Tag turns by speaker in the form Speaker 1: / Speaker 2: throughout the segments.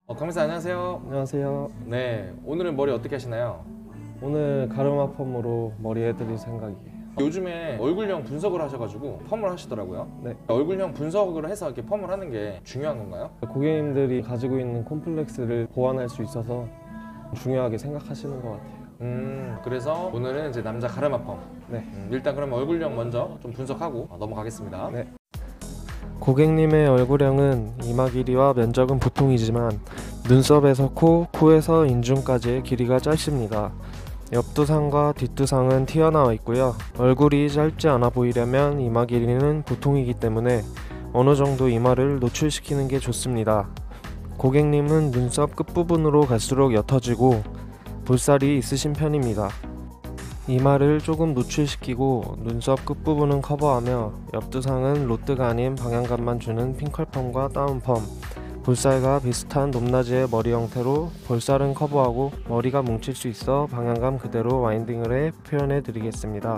Speaker 1: 강민사 안녕하세요.
Speaker 2: 안녕하세요.
Speaker 1: 네, 오늘은 머리 어떻게 하시나요?
Speaker 2: 오늘 가르마 펌으로 머리 해드릴 생각이에요.
Speaker 1: 요즘에 얼굴형 분석을 하셔가지고 펌을 하시더라고요.
Speaker 2: 네.
Speaker 1: 얼굴형 분석을 해서 이렇게 펌을 하는 게 중요한 건가요?
Speaker 2: 고객님들이 가지고 있는 콤플렉스를 보완할 수 있어서 중요하게 생각하시는 것 같아요.
Speaker 1: 그래서 오늘은 이제 남자 가르마 펌.
Speaker 2: 네.
Speaker 1: 일단 그러면 얼굴형 먼저 좀 분석하고 넘어가겠습니다.
Speaker 2: 네. 고객님의 얼굴형은 이마 길이와 면적은 보통이지만 눈썹에서 코, 코에서 인중까지의 길이가 짧습니다. 옆두상과 뒷두상은 튀어나와 있고요. 얼굴이 짧지 않아 보이려면 이마 길이는 보통이기 때문에 어느 정도 이마를 노출시키는 게 좋습니다. 고객님은 눈썹 끝부분으로 갈수록 옅어지고 볼살이 있으신 편입니다. 이마를 조금 노출시키고 눈썹 끝부분은 커버하며 옆두상은 로드가 아닌 방향감만 주는 핑컬펌과 다운펌, 볼살과 비슷한 높낮이의 머리 형태로 볼살은 커버하고 머리가 뭉칠 수 있어 방향감 그대로 와인딩을 해 표현해 드리겠습니다.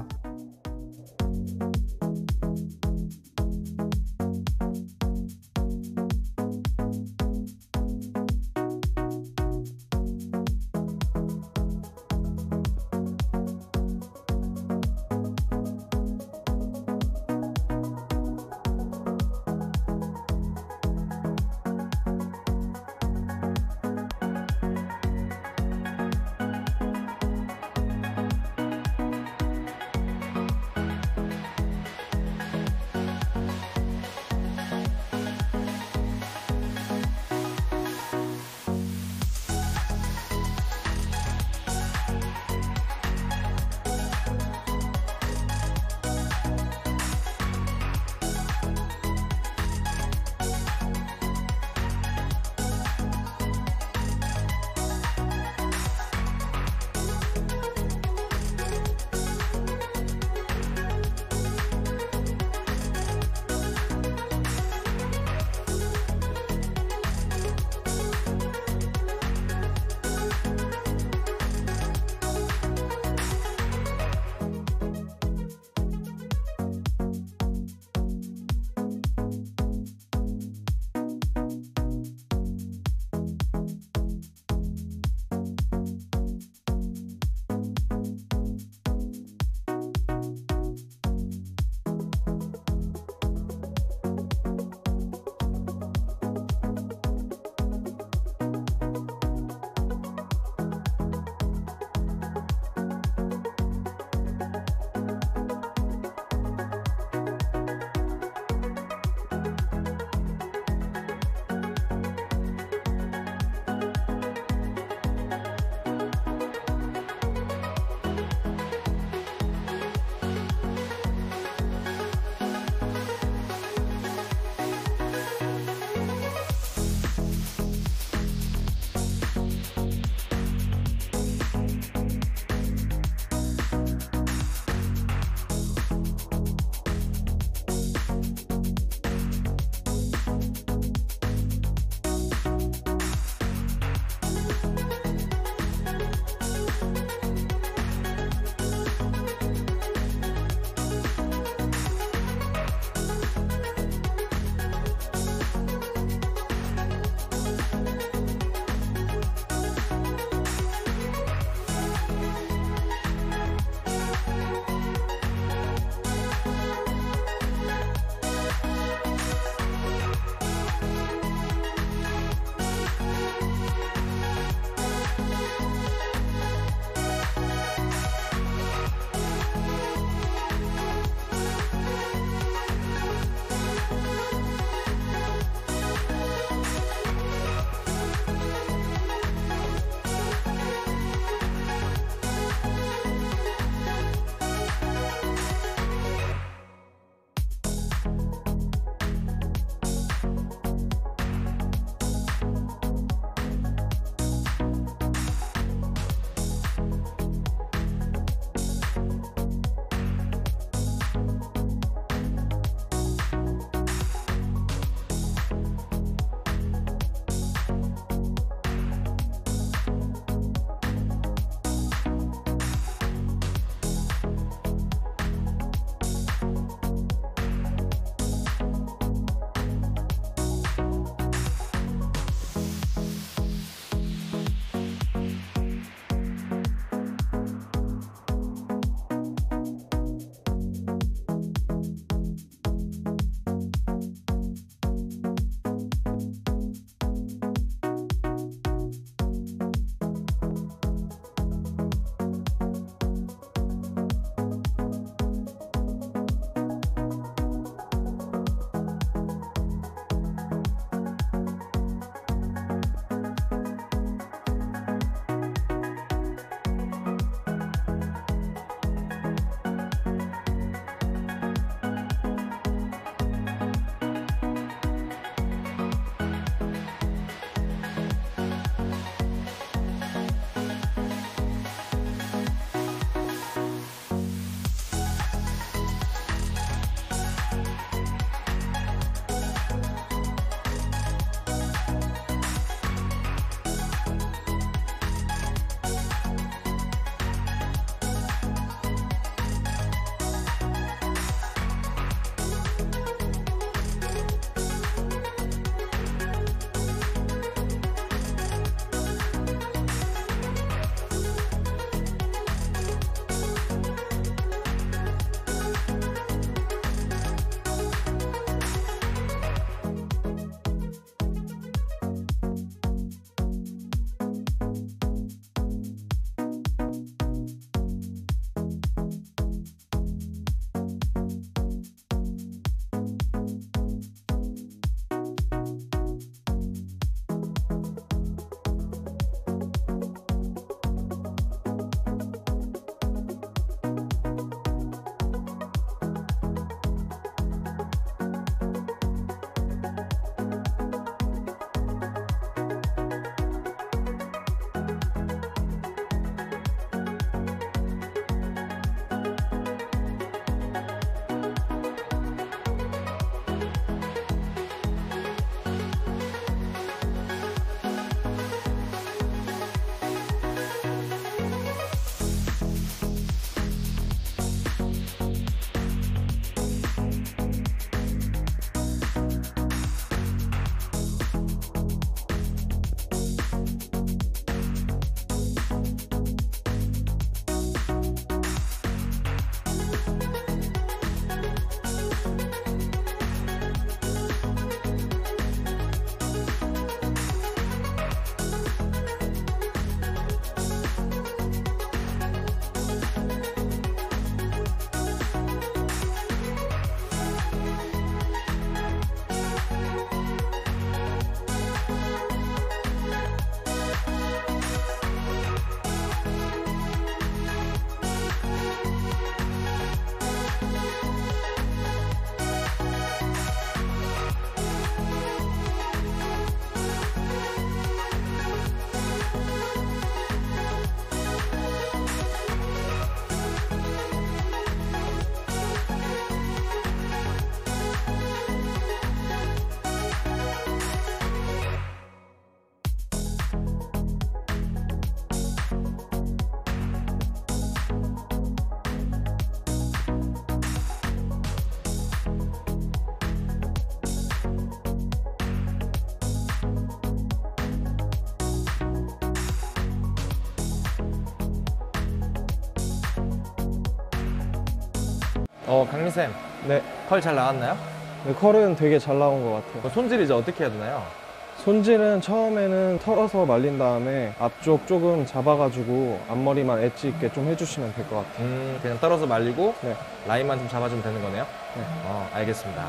Speaker 1: 강민쌤,
Speaker 2: 네,
Speaker 1: 컬 잘 나왔나요?
Speaker 2: 네, 컬은 되게 잘 나온 것 같아요.
Speaker 1: 손질 이제 어떻게 해야 되나요?
Speaker 2: 손질은 처음에는 털어서 말린 다음에 앞쪽 조금 잡아가지고 앞머리만 엣지 있게 좀 해주시면 될 것 같아요.
Speaker 1: 그냥 떨어서 말리고
Speaker 2: 네.
Speaker 1: 라인만 좀 잡아주면 되는 거네요?
Speaker 2: 네.
Speaker 1: 알겠습니다.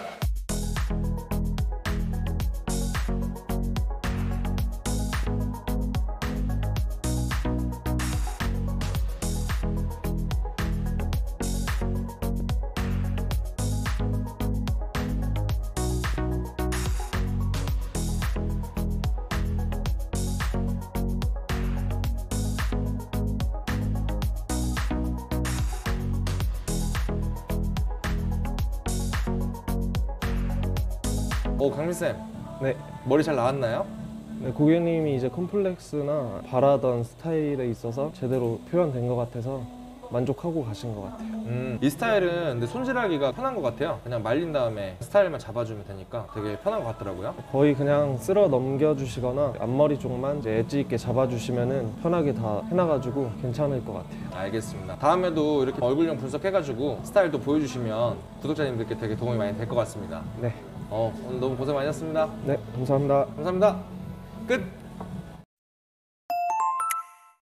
Speaker 1: 강민쌤,
Speaker 2: 네.
Speaker 1: 머리 잘 나왔나요?
Speaker 2: 네, 고객님이 이제 컴플렉스나 바라던 스타일에 있어서 제대로 표현된 것 같아서 만족하고 가신 것 같아요.
Speaker 1: 이 스타일은 근데 손질하기가 편한 것 같아요. 그냥 말린 다음에 스타일만 잡아주면 되니까 되게 편한 것 같더라고요.
Speaker 2: 거의 그냥 쓸어 넘겨주시거나 앞머리 쪽만 이제 엣지 있게 잡아주시면은 편하게 다 해놔가지고 괜찮을 것 같아요.
Speaker 1: 알겠습니다. 다음에도 이렇게 얼굴형 분석해가지고 스타일도 보여주시면 구독자님들께 되게 도움이 많이 될 것 같습니다.
Speaker 2: 네.
Speaker 1: 오늘 너무 고생 많으셨습니다.
Speaker 2: 네, 감사합니다.
Speaker 1: 감사합니다. 끝!